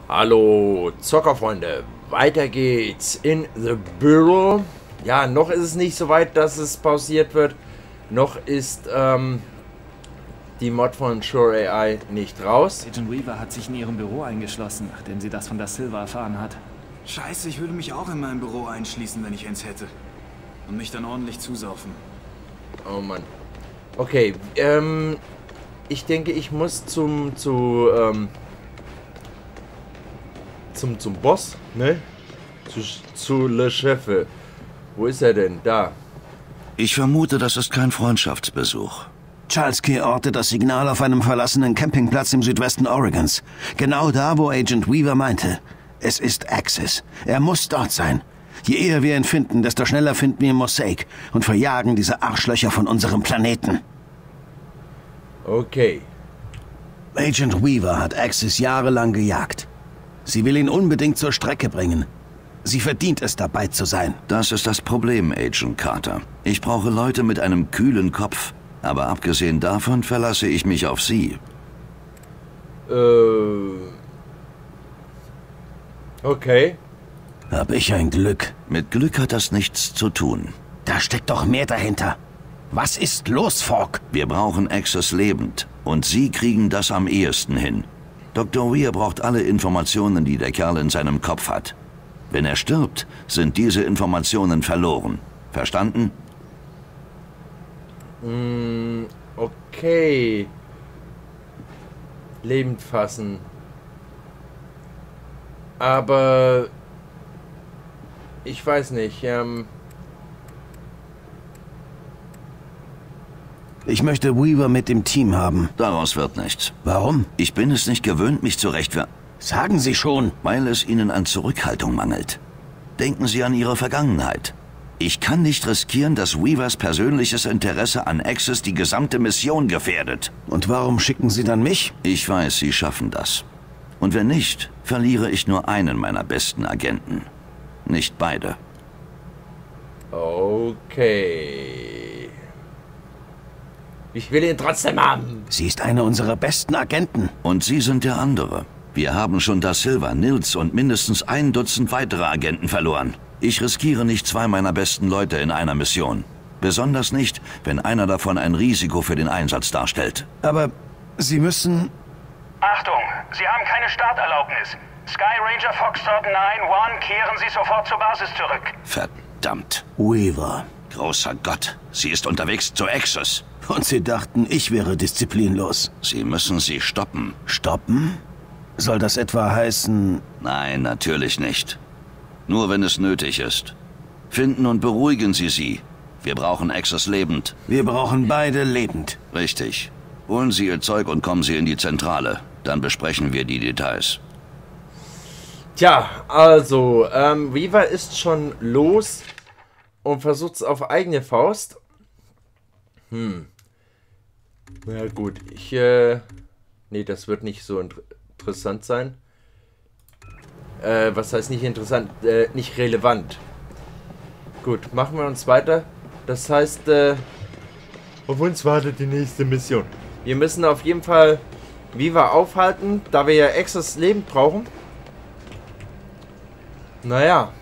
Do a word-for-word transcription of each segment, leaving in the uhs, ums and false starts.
Hallo Zockerfreunde, weiter geht's in The Bureau. Ja, noch ist es nicht so weit, dass es pausiert wird. Noch ist ähm, die Mod von Sure A I nicht raus. Agent Weaver hat sich in ihrem Büro eingeschlossen, nachdem sie das von Da Silva erfahren hat. Scheiße, ich würde mich auch in meinem Büro einschließen, wenn ich eins hätte. Und mich dann ordentlich zusaufen. Oh Mann. Okay, ähm, ich denke, ich muss zum, zu, ähm, zum, zum Boss, ne? Zu, zu Le Chefe. Wo ist er denn? Da. Ich vermute, das ist kein Freundschaftsbesuch. Charles Key ortet das Signal auf einem verlassenen Campingplatz im Südwesten Oregons. Genau da, wo Agent Weaver meinte. Es ist Axis. Er muss dort sein. Je eher wir ihn finden, desto schneller finden wir Mosaic und verjagen diese Arschlöcher von unserem Planeten. Okay. Agent Weaver hat Axis jahrelang gejagt. Sie will ihn unbedingt zur Strecke bringen. Sie verdient es, dabei zu sein. Das ist das Problem, Agent Carter. Ich brauche Leute mit einem kühlen Kopf. Aber abgesehen davon verlasse ich mich auf Sie. Äh... Okay. Hab ich ein Glück. Mit Glück hat das nichts zu tun. Da steckt doch mehr dahinter. Was ist los, Falk? Wir brauchen Axis lebend. Und Sie kriegen das am ehesten hin. Doktor Weir braucht alle Informationen, die der Kerl in seinem Kopf hat. Wenn er stirbt, sind diese Informationen verloren. Verstanden? Mm, okay. Lebend fassen. Aber... Ich weiß nicht, ähm... Ich möchte Weaver mit dem Team haben. Daraus wird nichts. Warum? Ich bin es nicht gewöhnt, mich zu rechtfer... Sagen Sie schon. Weil es Ihnen an Zurückhaltung mangelt. Denken Sie an Ihre Vergangenheit. Ich kann nicht riskieren, dass Weavers persönliches Interesse an Axis die gesamte Mission gefährdet. Und warum schicken Sie dann mich? Ich weiß, Sie schaffen das. Und wenn nicht, verliere ich nur einen meiner besten Agenten. Nicht beide. Okay. Ich will ihn trotzdem haben. Sie ist eine unserer besten Agenten. Und Sie sind der andere. Wir haben schon Da Silva, Nils und mindestens ein Dutzend weitere Agenten verloren. Ich riskiere nicht zwei meiner besten Leute in einer Mission. Besonders nicht, wenn einer davon ein Risiko für den Einsatz darstellt. Aber Sie müssen... Achtung, Sie haben keine Starterlaubnis. Sky Ranger Foxtrot neun eins, kehren Sie sofort zur Basis zurück. Verdammt. Weaver. Großer Gott, sie ist unterwegs zu Axis. Und Sie dachten, ich wäre disziplinlos. Sie müssen sie stoppen. Stoppen? Soll das etwa heißen... Nein, natürlich nicht. Nur wenn es nötig ist. Finden und beruhigen Sie sie. Wir brauchen Axis lebend. Wir brauchen beide lebend. Richtig. Holen Sie Ihr Zeug und kommen Sie in die Zentrale. Dann besprechen wir die Details. Tja, also, ähm, Weaver ist schon los und versucht es auf eigene Faust. Hm. Na gut, ich, äh... Nee, das wird nicht so inter interessant sein. Äh, was heißt nicht interessant? Äh, nicht relevant. Gut, machen wir uns weiter. Das heißt, äh... auf uns wartet die nächste Mission. Wir müssen auf jeden Fall Weaver aufhalten, da wir ja Axis lebend brauchen. Naja.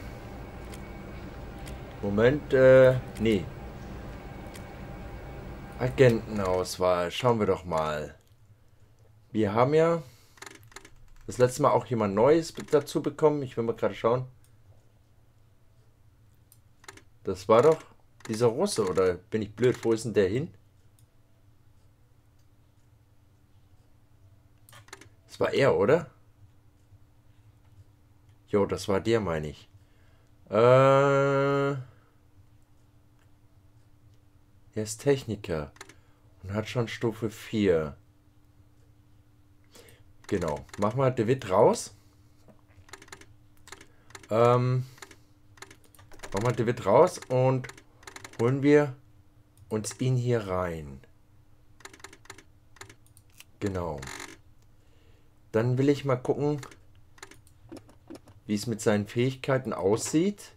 Moment, äh, nee. Agentenauswahl. Schauen wir doch mal. Wir haben ja das letzte Mal auch jemand Neues dazu bekommen. Ich will mal gerade schauen. Das war doch dieser Russe, oder bin ich blöd? Wo ist denn der hin? Das war er, oder? Jo, das war der, meine ich. Äh... Er ist Techniker und hat schon Stufe vier. Genau. Machen wir David raus. Ähm... Machen wir David raus und holen wir uns ihn hier rein. Genau. Dann will ich mal gucken, wie es mit seinen Fähigkeiten aussieht.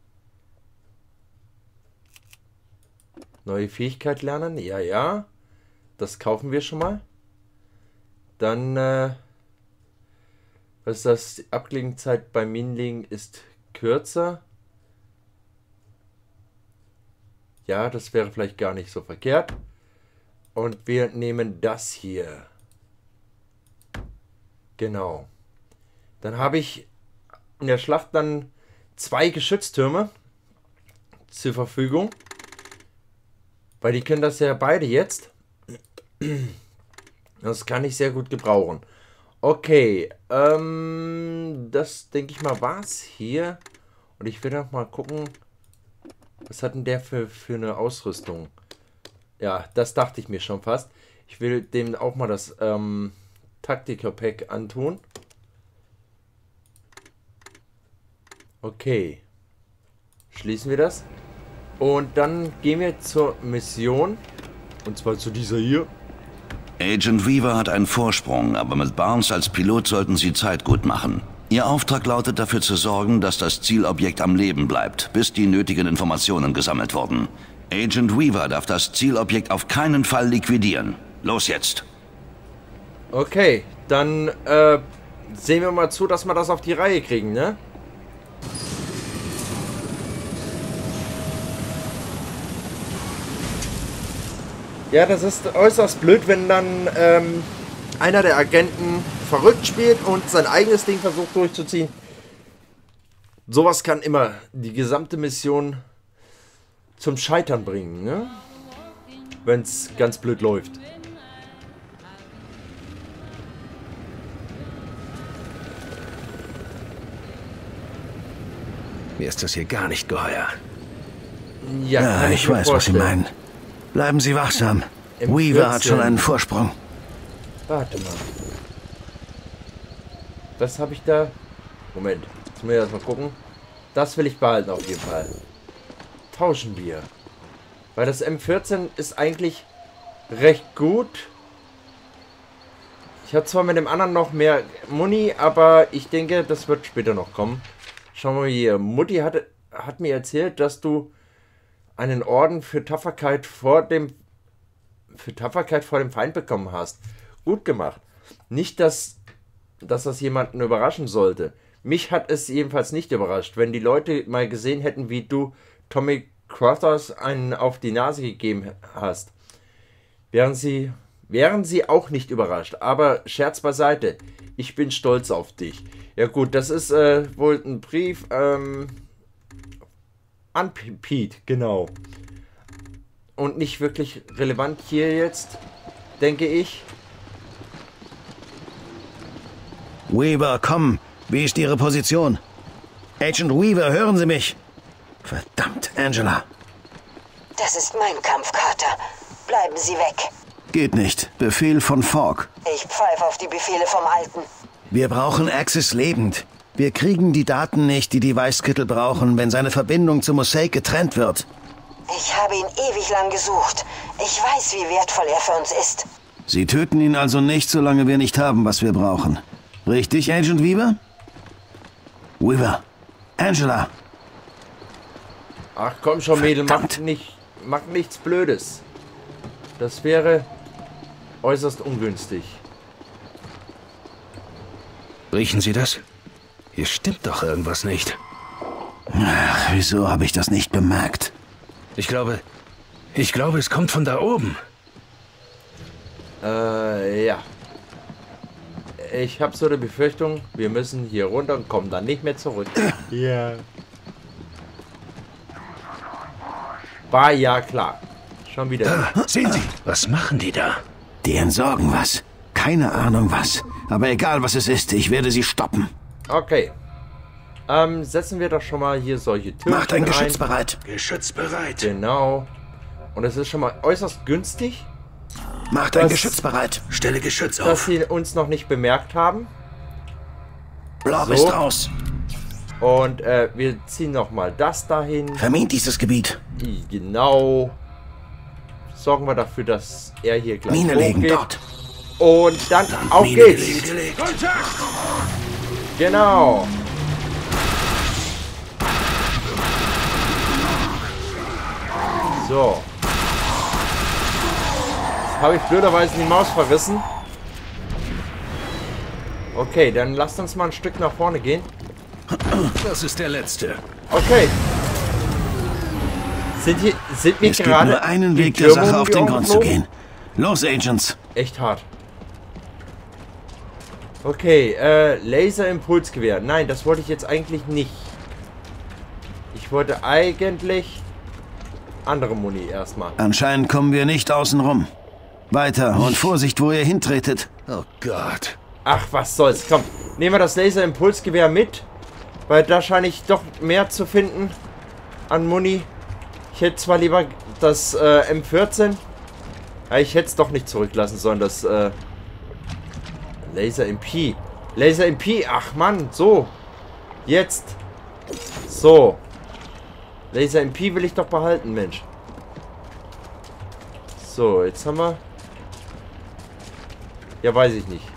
Neue Fähigkeit lernen. Ja, ja. Das kaufen wir schon mal. Dann äh, Was ist das? Die Abklingzeit bei Minenlegen ist kürzer. Ja, das wäre vielleicht gar nicht so verkehrt. Und wir nehmen das hier. Genau. Dann habe ich in der Schlacht dann zwei Geschütztürme zur Verfügung. Weil die können das ja beide jetzt. Das kann ich sehr gut gebrauchen. Okay, ähm, das denke ich mal war's hier. Und ich will noch mal gucken, was hat denn der für, für eine Ausrüstung? Ja, das dachte ich mir schon fast. Ich will dem auch mal das ähm, Taktiker-Pack antun. Okay. Schließen wir das. Und dann gehen wir zur Mission. Und zwar zu dieser hier. Agent Weaver hat einen Vorsprung, aber mit Barnes als Pilot sollten Sie Zeit gut machen. Ihr Auftrag lautet dafür zu sorgen, dass das Zielobjekt am Leben bleibt, bis die nötigen Informationen gesammelt wurden. Agent Weaver darf das Zielobjekt auf keinen Fall liquidieren. Los jetzt! Okay, dann äh, sehen wir mal zu, dass wir das auf die Reihe kriegen, ne? Ja, das ist äußerst blöd, wenn dann ähm, einer der Agenten verrückt spielt und sein eigenes Ding versucht durchzuziehen. Sowas kann immer die gesamte Mission zum Scheitern bringen, ne? Wenn es ganz blöd läuft. Mir ist das hier gar nicht geheuer. Ja, Ja, kann ich mir weiß, was Sie vorstellen. meinen. Bleiben Sie wachsam. Im Weaver hat schon vierzehn. einen Vorsprung. Warte mal. Was habe ich da? Moment. Jetzt muss ich erst mal gucken. Das will ich behalten auf jeden Fall. Tauschen wir. Weil das M vierzehn ist eigentlich recht gut. Ich habe zwar mit dem anderen noch mehr Muni, aber ich denke, das wird später noch kommen. Schauen wir mal hier. Mutti hat, hat mir erzählt, dass du einen Orden für Tapferkeit vor dem für Tapferkeit vor dem Feind bekommen hast. Gut gemacht. Nicht, dass, dass das jemanden überraschen sollte. Mich hat es jedenfalls nicht überrascht, wenn die Leute mal gesehen hätten, wie du Tommy Crothers einen auf die Nase gegeben hast. Wären sie, wären sie auch nicht überrascht. Aber Scherz beiseite. Ich bin stolz auf dich. Ja gut, das ist äh, wohl ein Brief ähm, an Pete, genau. Und nicht wirklich relevant hier jetzt, denke ich. Weaver, komm. Wie ist Ihre Position? Agent Weaver, hören Sie mich? Verdammt, Angela. Das ist mein Kampf, Carter. Bleiben Sie weg. Geht nicht. Befehl von Falk. Ich pfeife auf die Befehle vom Alten. Wir brauchen Axis lebend. Wir kriegen die Daten nicht, die die Weißkittel brauchen, wenn seine Verbindung zu Mosaic getrennt wird. Ich habe ihn ewig lang gesucht. Ich weiß, wie wertvoll er für uns ist. Sie töten ihn also nicht, solange wir nicht haben, was wir brauchen. Richtig, Agent Weaver? Weaver. Angela. Ach komm schon, Mädel, mach, Verdammt. nicht, mach nichts Blödes. Das wäre äußerst ungünstig. Riechen Sie das? Hier stimmt doch irgendwas nicht. Ach, wieso habe ich das nicht bemerkt? Ich glaube, ich glaube, es kommt von da oben. Äh, ja. Ich habe so eine Befürchtung, wir müssen hier runter und kommen dann nicht mehr zurück. Ja. War ja klar. Schon wieder. Da, sehen Sie, was machen die da? Die entsorgen was. Keine Ahnung was. Aber egal was es ist, ich werde sie stoppen. Okay. Ähm, setzen wir doch schon mal hier solche Türen Macht ein Geschütz ein. bereit. Geschütz bereit. Genau. Und es ist schon mal äußerst günstig, Macht ein Das- Geschütz bereit. Stelle Geschütz dass auf. sie uns noch nicht bemerkt haben. Blob So. ist raus. Und äh, wir ziehen noch mal das dahin. Vermint dieses Gebiet. Genau. Sorgen wir dafür, dass er hier gleich Mine legen hochgeht. dort. Und dann auf Mine geht's. gelegt. Genau. So. Jetzt habe ich blöderweise die Maus verrissen. Okay, dann lasst uns mal ein Stück nach vorne gehen. Das ist der letzte. Okay. Sind, hier, sind wir Es gibt gerade nur einen die Weg, der Türme Sache auf den Grund zu umgeflogen? gehen. Los, Agents. Echt hart. Okay, äh, Laserimpulsgewehr. Nein, das wollte ich jetzt eigentlich nicht. Ich wollte eigentlich andere Muni erstmal. Anscheinend kommen wir nicht außen rum. Weiter und Vorsicht, wo ihr hintretet. Oh Gott. Ach, was soll's. Komm, nehmen wir das Laserimpulsgewehr mit. Weil da scheine ich doch mehr zu finden an Muni. Ich hätte zwar lieber das äh, M vierzehn. Ja, ich hätte es doch nicht zurücklassen sollen, das äh, Laser M P. Laser M P, ach Mann, so. Jetzt. So. Laser M P will ich doch behalten, Mensch. So, jetzt haben wir... Ja, weiß ich nicht.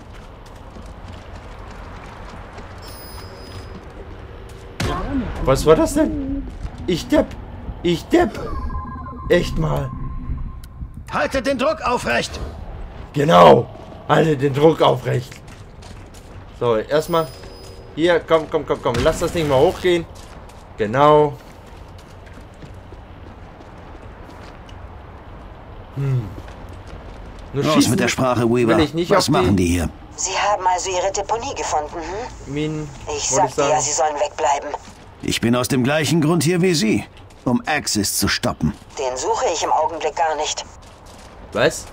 Was war das denn? Ich depp. Ich depp. Echt mal. Haltet den Druck aufrecht. Genau. Halte den Druck aufrecht. So, erstmal. Hier, komm, komm, komm, komm. Lass das Ding mal hochgehen. Genau. Hm. Nur Los schießen mit der Sprache, will Weaver. ich nicht Was auf machen die hier? Sie haben also ihre Deponie gefunden, hm? Minen, Ich wollte sagte ja, sie sollen wegbleiben. Ich bin aus dem gleichen Grund hier wie Sie, um Axis zu stoppen. Den suche ich im Augenblick gar nicht. Was?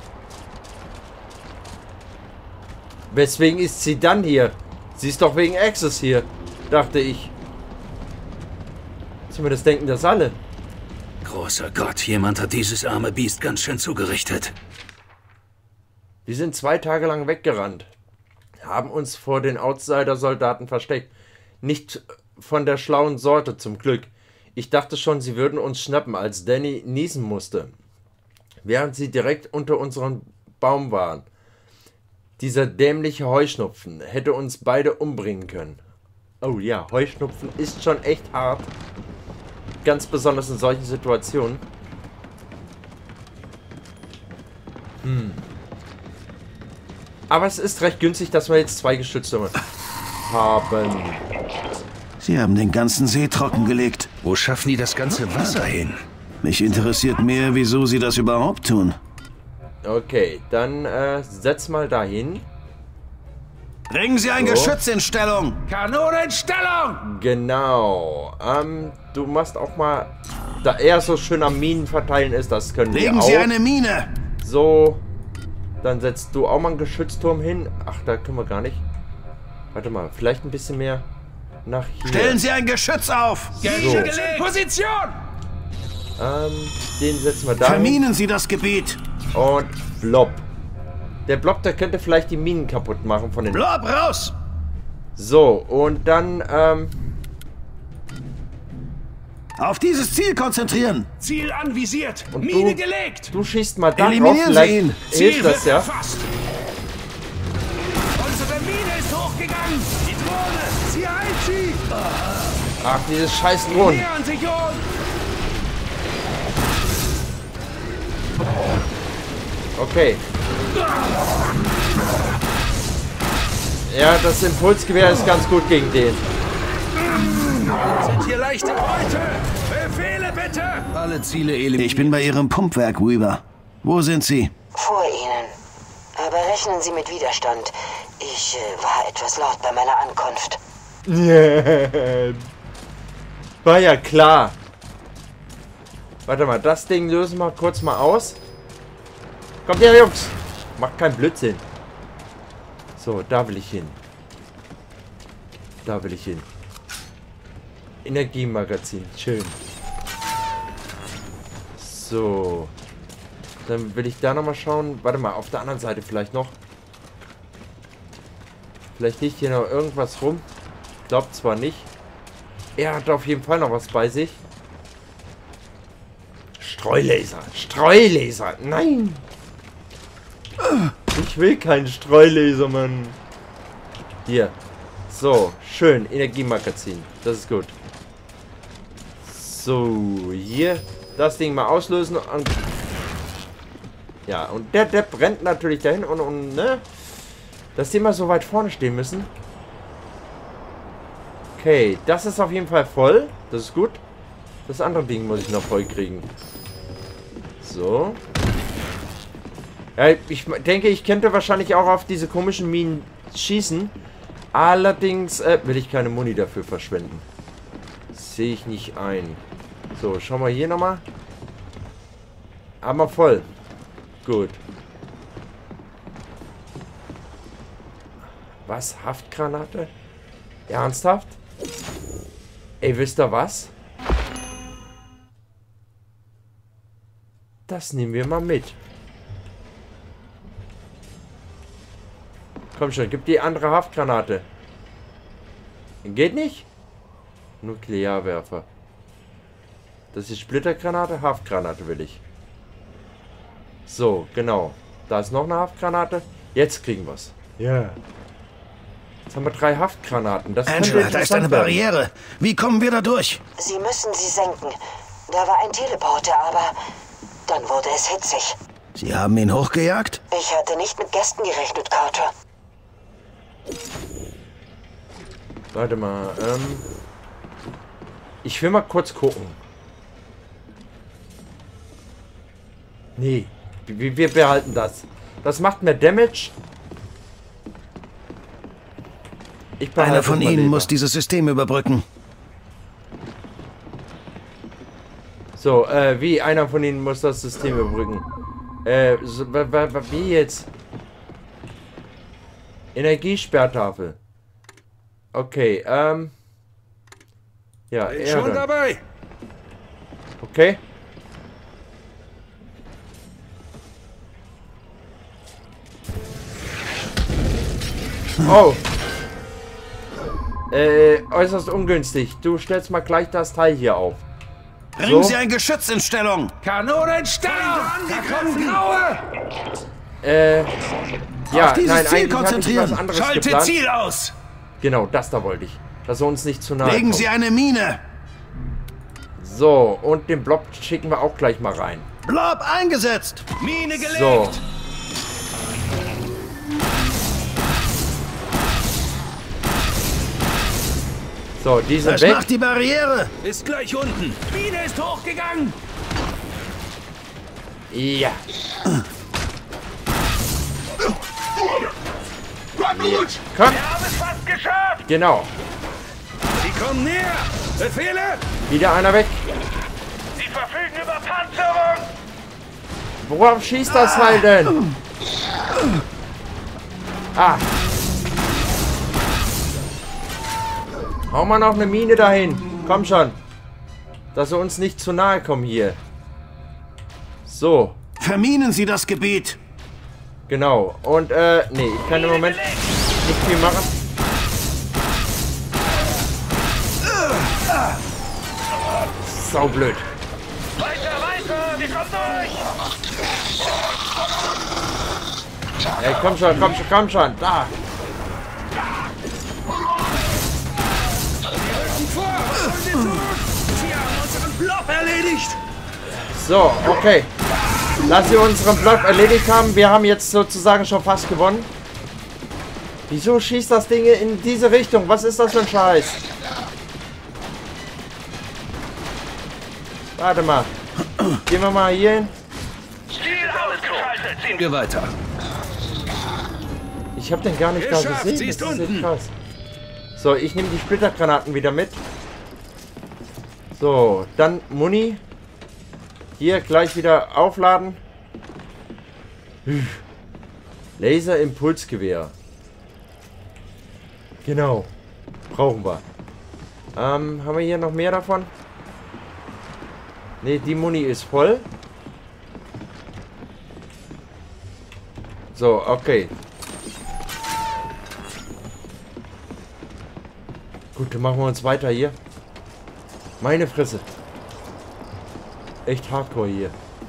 Weswegen ist sie dann hier? Sie ist doch wegen Axis hier, dachte ich. Zumindest denken das alle. Großer Gott, jemand hat dieses arme Biest ganz schön zugerichtet. Wir sind zwei Tage lang weggerannt. Haben uns vor den Outsider-Soldaten versteckt. Nicht von der schlauen Sorte, zum Glück. Ich dachte schon, sie würden uns schnappen, als Danny niesen musste. Während sie direkt unter unserem Baum waren. Dieser dämliche Heuschnupfen hätte uns beide umbringen können. Oh ja, Heuschnupfen ist schon echt hart. Ganz besonders in solchen Situationen. Hm. Aber es ist recht günstig, dass wir jetzt zwei Geschütztürme haben. Sie haben den ganzen See trockengelegt. Wo schaffen die das ganze Wasser hin? Mich interessiert mehr, wieso Sie das überhaupt tun. Okay, dann äh, setz mal dahin. Bringen Sie ein So. Geschütz in Stellung! Kanonenstellung! Genau. Ähm, du machst auch mal, da er so schön am Minen verteilen ist, das können Legen wir auch. Sie eine Mine! So, dann setzt du auch mal einen Geschützturm hin. Ach, da können wir gar nicht. Warte mal, vielleicht ein bisschen mehr nach hier. Stellen Sie ein Geschütz auf! Geschütz in Position! Ähm, den setzen wir da hin. Verminen Sie das Gebiet! Und Blob. Der Blob, der könnte vielleicht die Minen kaputt machen von den... Blob raus! So, und dann, ähm... Auf dieses Ziel konzentrieren! Ziel anvisiert! Und Mine du- gelegt! Du schießt mal da drauf, Eliminieren Sie vielleicht ihn. hilft das ja. erfasst! Unsere Mine ist hochgegangen! Die Drohne! Sie heilt sie! Ach, dieses scheiß Drohnen. Nähern sich uns! Okay. Ja, das Impulsgewehr ist ganz gut gegen den. Sind hier leichte Beute! Befehle bitte! Alle Ziele eliminieren. Ich bin bei Ihrem Pumpwerk, Weaver. Wo sind Sie? Vor Ihnen. Aber rechnen Sie mit Widerstand. Ich äh, war etwas laut bei meiner Ankunft. War ja klar. Warte mal, das Ding lösen wir kurz mal aus. Kommt her, Jungs. Macht keinen Blödsinn. So, da will ich hin. Da will ich hin. Energiemagazin. Schön. So. Dann will ich da nochmal schauen. Warte mal, auf der anderen Seite vielleicht noch. Vielleicht liegt hier noch irgendwas rum. Glaubt zwar nicht. Er hat auf jeden Fall noch was bei sich. Streulaser. Streulaser. Nein. Ich will keinen Streulaser, Mann. Hier. So, schön. Energiemagazin. Das ist gut. So, hier. Das Ding mal auslösen. Und ja, und der, der brennt natürlich dahin. Und, und, ne? Dass die immer so weit vorne stehen müssen. Okay, das ist auf jeden Fall voll. Das ist gut. Das andere Ding muss ich noch voll kriegen. So. Ja, ich denke, ich könnte wahrscheinlich auch auf diese komischen Minen schießen. Allerdings äh, will ich keine Muni dafür verschwenden. Sehe ich nicht ein. So, schauen wir hier nochmal. Aber voll. Gut. Was? Haftgranate? Ernsthaft? Ey, wisst ihr was? Das nehmen wir mal mit. Komm schon, gib die andere Haftgranate. Geht nicht? Nuklearwerfer. Das ist Splittergranate, Haftgranate will ich. So, genau. Da ist noch eine Haftgranate. Jetzt kriegen wir es. Ja. Jetzt haben wir drei Haftgranaten. Das Angela, da ist eine Barriere. Wie kommen wir da durch? Sie müssen sie senken. Da war ein Teleporter, aber dann wurde es hitzig. Sie haben ihn hochgejagt? Ich hatte nicht mit Gästen gerechnet, Carter. Warte mal, ähm... ich will mal kurz gucken. Nee, wir, wir behalten das. Das macht mehr Damage. Ich behalte Einer von das mal Ihnen lieber. muss dieses System überbrücken. So, äh, wie? Einer von Ihnen muss das System überbrücken. Äh, so, wie jetzt? Energiesperrtafel. Okay, ähm... ja, Bin er schon dann. dabei. Okay. Oh. Äh, äußerst ungünstig. Du stellst mal gleich das Teil hier auf. Bringen So. Sie ein Geschütz in Stellung. Kanonenstellung! Da kommen Graue! Äh, ja, Auf dieses nein, Ziel eigentlich hatte ich konzentrieren. was anderes Schalte geplant. Ziel aus! Genau, das da wollte ich. Dass er uns nicht zu nahe Legen kommt. Sie eine Mine. So, und den Blob schicken wir auch gleich mal rein. Blob eingesetzt. Mine gelegt! So. So, die sind Das weg. macht die Barriere. Ist gleich unten. Mine ist hochgegangen! Ja. Komm. Wir haben es fast geschafft! Genau. Sie kommen näher! Befehle! Wieder einer weg. Sie verfügen über Panzerung! Worauf schießt das Teil denn? Ah. Hau mal noch eine Mine dahin. Komm schon. Dass sie uns nicht zu nahe kommen hier. So. Verminen Sie das Gebiet. Genau. Und, äh, nee, ich kann im Moment nicht viel machen. Saublöd. Weiter, weiter! Wir kommen durch! Ey, komm schon, komm schon, komm schon. Da. Sie haben unseren Blob erledigt! So, okay. Lass sie unseren Block erledigt haben. Wir haben jetzt sozusagen schon fast gewonnen. Wieso schießt das Ding in diese Richtung? Was ist das für ein Scheiß? Warte mal. Gehen wir mal hier hin. Ziel ausgeschaltet! Sehen wir weiter. Ich habe den gar nicht da Geschafft, gesehen. sie ist Das ist echt unten. krass. So, ich nehme die Splittergranaten wieder mit. So, dann Muni. Hier gleich wieder aufladen. Laser-Impulsgewehr. Genau. Brauchen wir. Ähm, haben wir hier noch mehr davon? Ne, die Muni ist voll. So, okay. Gut, dann machen wir uns weiter hier. Meine Fresse. Echt hardcore hier.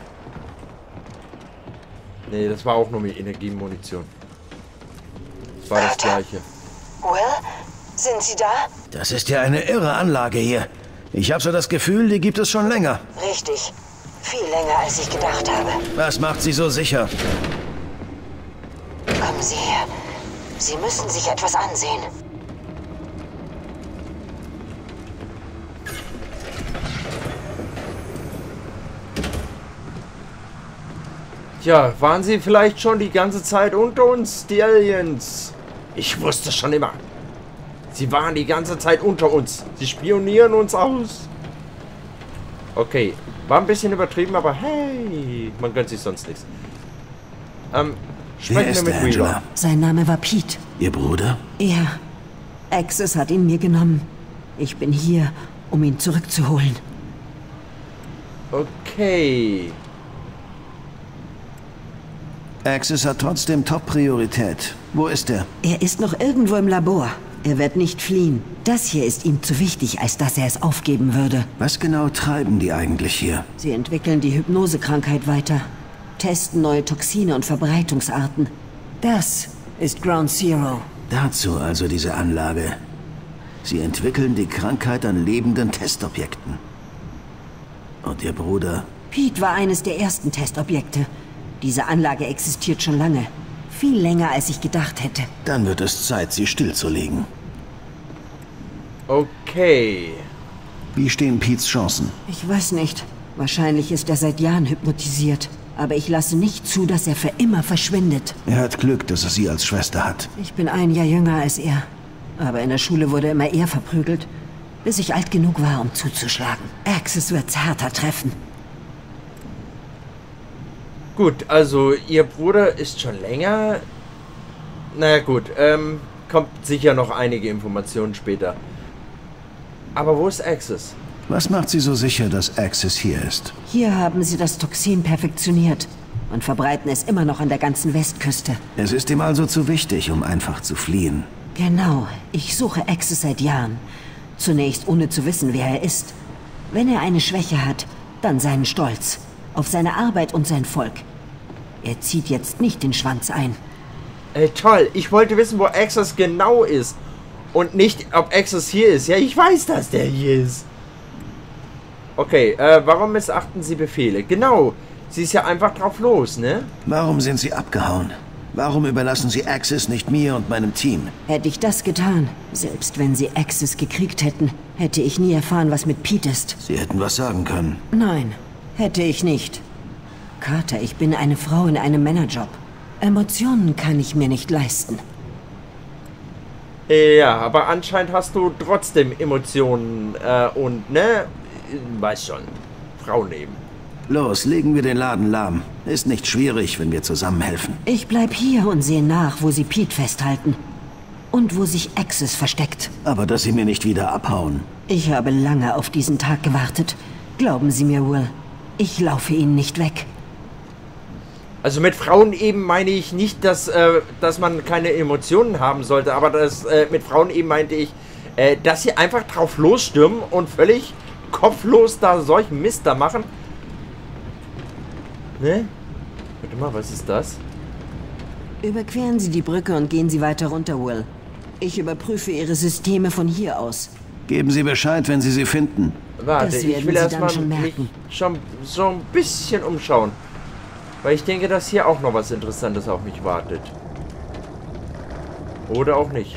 Nee, das war auch nur mit Energiemunition. Das war das gleiche. Will, sind Sie da? Das ist ja eine irre Anlage hier. Ich habe so das Gefühl, die gibt es schon länger. Richtig. Viel länger, als ich gedacht habe. Was macht sie so sicher? Kommen Sie her. Sie müssen sich etwas ansehen. Tja, waren sie vielleicht schon die ganze Zeit unter uns, die Aliens? Ich wusste schon immer. Sie waren die ganze Zeit unter uns. Sie spionieren uns aus. Okay, war ein bisschen übertrieben, aber hey, man gönnt sich sonst nichts. Ähm, sprechen wir mit Weaver. Sein Name war Pete. Ihr Bruder? Ja. Axis hat ihn mir genommen. Ich bin hier, um ihn zurückzuholen. Okay. Axis hat trotzdem Top-Priorität. Wo ist er? Er ist noch irgendwo im Labor. Er wird nicht fliehen. Das hier ist ihm zu wichtig, als dass er es aufgeben würde. Was genau treiben die eigentlich hier? Sie entwickeln die Hypnosekrankheit weiter. Testen neue Toxine und Verbreitungsarten. Das ist Ground Zero. Dazu also diese Anlage. Sie entwickeln die Krankheit an lebenden Testobjekten. Und Ihr Bruder? Pete war eines der ersten Testobjekte. Diese Anlage existiert schon lange. Viel länger, als ich gedacht hätte. Dann wird es Zeit, sie stillzulegen. Okay. Wie stehen Petes Chancen? Ich weiß nicht. Wahrscheinlich ist er seit Jahren hypnotisiert. Aber ich lasse nicht zu, dass er für immer verschwindet. Er hat Glück, dass er sie als Schwester hat. Ich bin ein Jahr jünger als er. Aber in der Schule wurde immer er verprügelt, bis ich alt genug war, um zuzuschlagen. Axis wird's härter treffen. Gut, also Ihr Bruder ist schon länger... Naja gut, ähm, kommt sicher noch einige Informationen später. Aber wo ist Axis? Was macht Sie so sicher, dass Axis hier ist? Hier haben sie das Toxin perfektioniert und verbreiten es immer noch an der ganzen Westküste. Es ist ihm also zu wichtig, um einfach zu fliehen. Genau, ich suche Axis seit Jahren. Zunächst ohne zu wissen, wer er ist. Wenn er eine Schwäche hat, dann seinen Stolz. Auf seine Arbeit und sein Volk. Er zieht jetzt nicht den Schwanz ein. Ey, toll. Ich wollte wissen, wo Axis genau ist. Und nicht, ob Axis hier ist. Ja, ich weiß, dass der hier ist. Okay, äh, warum missachten Sie Befehle? Genau. Sie ist ja einfach drauf los, ne? Warum sind Sie abgehauen? Warum überlassen Sie Axis nicht mir und meinem Team? Hätte ich das getan, selbst wenn sie Axis gekriegt hätten, hätte ich nie erfahren, was mit Pete ist. Sie hätten was sagen können. Nein, hätte ich nicht. Carter, ich bin eine Frau in einem Männerjob. Emotionen kann ich mir nicht leisten. Ja, aber anscheinend hast du trotzdem Emotionen äh, und, ne? Weiß schon. Frauen eben. Los, legen wir den Laden lahm. Ist nicht schwierig, wenn wir zusammenhelfen. Ich bleib hier und sehe nach, wo sie Pete festhalten. Und wo sich Axis versteckt. Aber dass Sie mir nicht wieder abhauen. Ich habe lange auf diesen Tag gewartet. Glauben Sie mir, Will. Ich laufe Ihnen nicht weg. Also mit Frauen eben meine ich nicht, dass, äh, dass man keine Emotionen haben sollte, aber das, äh, mit Frauen eben meinte ich, äh, dass sie einfach drauf losstürmen und völlig kopflos da solchen Mist da machen. Ne? Warte mal, was ist das? Überqueren Sie die Brücke und gehen Sie weiter runter, Will. Ich überprüfe Ihre Systeme von hier aus. Geben Sie Bescheid, wenn Sie sie finden. Warte, Das ich werden will Sie erstmal dann schon mich merken. schon so ein bisschen umschauen. Weil ich denke, dass hier auch noch was Interessantes auf mich wartet. Oder auch nicht.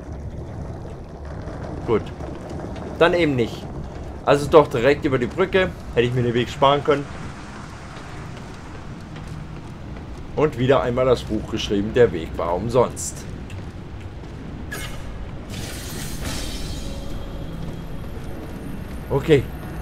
Gut. Dann eben nicht. Also doch direkt über die Brücke. Hätte ich mir den Weg sparen können. Und wieder einmal das Buch geschrieben, der Weg war umsonst. Okay.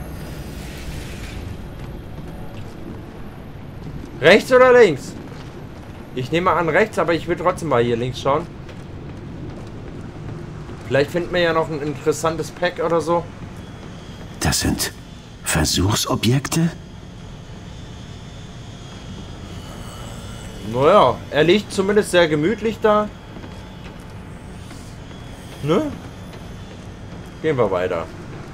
Rechts oder links? Ich nehme an rechts, aber ich will trotzdem mal hier links schauen. Vielleicht finden wir ja noch ein interessantes Pack oder so. Das sind Versuchsobjekte? Naja, er liegt zumindest sehr gemütlich da. Ne? Gehen wir weiter.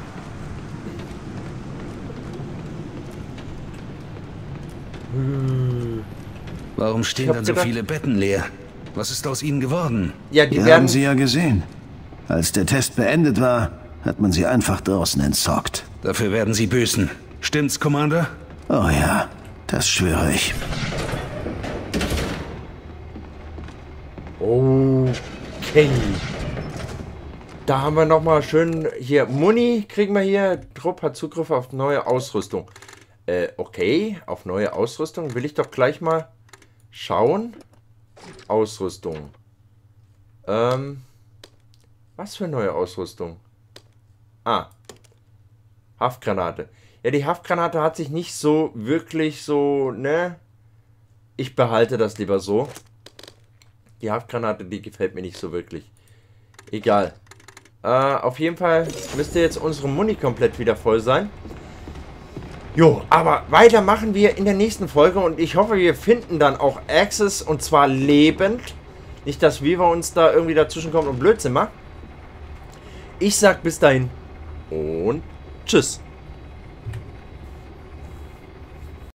Warum stehen hab dann so gedacht- viele Betten leer? Was ist aus ihnen geworden? Ja, die Wir werden... haben Sie ja gesehen. Als der Test beendet war, hat man sie einfach draußen entsorgt. Dafür werden sie büßen. Stimmt's, Commander? Oh ja, das schwöre ich. Oh, Okay. Da haben wir nochmal schön hier Muni kriegen wir hier. Trupp hat Zugriff auf neue Ausrüstung. Äh, okay. Auf neue Ausrüstung will ich doch gleich mal schauen. Ausrüstung. Ähm. Was für neue Ausrüstung? Ah. Haftgranate. Ja, die Haftgranate hat sich nicht so wirklich so, ne? Ich behalte das lieber so. Die Haftgranate, die gefällt mir nicht so wirklich. Egal. Äh, auf jeden Fall müsste jetzt unsere Muni komplett wieder voll sein. Jo, aber weiter machen wir in der nächsten Folge und ich hoffe, wir finden dann auch Axis und zwar lebend. Nicht, dass Weaver uns da irgendwie dazwischen kommt und Blödsinn macht. Ich sag bis dahin und tschüss.